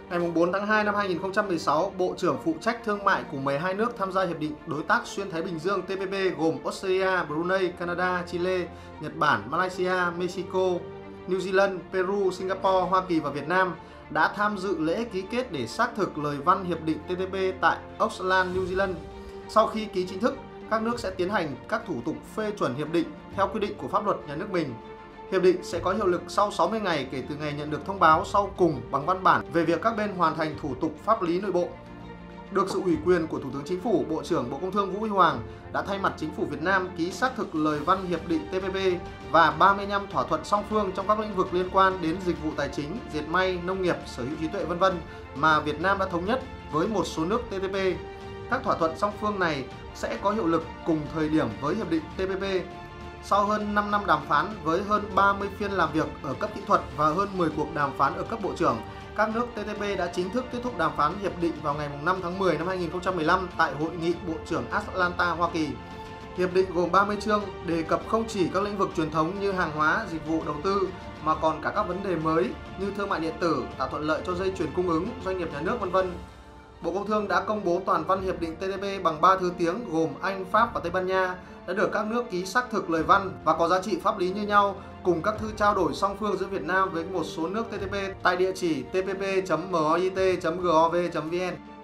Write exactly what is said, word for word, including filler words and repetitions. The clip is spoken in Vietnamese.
Ngày bốn tháng hai năm hai nghìn không trăm mười sáu, Bộ trưởng phụ trách thương mại của mười hai nước tham gia Hiệp định Đối tác Xuyên Thái Bình Dương T P P gồm Australia, Brunei, Canada, Chile, Nhật Bản, Malaysia, Mexico, New Zealand, Peru, Singapore, Hoa Kỳ và Việt Nam đã tham dự lễ ký kết để xác thực lời văn Hiệp định T P P tại Auckland, New Zealand. Sau khi ký chính thức, các nước sẽ tiến hành các thủ tục phê chuẩn hiệp định theo quy định của pháp luật nhà nước mình. Hiệp định sẽ có hiệu lực sau sáu mươi ngày kể từ ngày nhận được thông báo sau cùng bằng văn bản về việc các bên hoàn thành thủ tục pháp lý nội bộ. Được sự ủy quyền của Thủ tướng Chính phủ, Bộ trưởng Bộ Công Thương Vũ Huy Hoàng đã thay mặt Chính phủ Việt Nam ký xác thực lời văn Hiệp định T P P và ba mươi lăm thỏa thuận song phương trong các lĩnh vực liên quan đến dịch vụ tài chính, dệt may, nông nghiệp, sở hữu trí tuệ vân vân mà Việt Nam đã thống nhất với một số nước T P P. Các thỏa thuận song phương này sẽ có hiệu lực cùng thời điểm với Hiệp định T P P. Sau hơn năm năm đàm phán với hơn ba mươi phiên làm việc ở cấp kỹ thuật và hơn mười cuộc đàm phán ở cấp bộ trưởng, các nước T P P đã chính thức kết thúc đàm phán hiệp định vào ngày năm tháng mười năm hai nghìn không trăm mười lăm tại Hội nghị Bộ trưởng Atlanta, Hoa Kỳ. Hiệp định gồm ba mươi chương, đề cập không chỉ các lĩnh vực truyền thống như hàng hóa, dịch vụ, đầu tư, mà còn cả các vấn đề mới như thương mại điện tử, tạo thuận lợi cho dây chuyền cung ứng, doanh nghiệp nhà nước vân vân. Bộ Công Thương đã công bố toàn văn hiệp định T P P bằng ba thứ tiếng gồm Anh, Pháp và Tây Ban Nha đã được các nước ký xác thực lời văn và có giá trị pháp lý như nhau, cùng các thư trao đổi song phương giữa Việt Nam với một số nước T P P tại địa chỉ t p p chấm m o i t chấm gov chấm v n.